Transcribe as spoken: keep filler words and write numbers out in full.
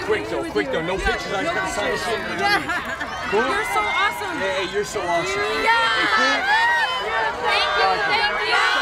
quick though, quick though. No pictures. I just gotta sign this shit. Yeah. Cool? You're so awesome. Hey, you're so awesome. Yeah. Hey, cool? Thank you. Thank you.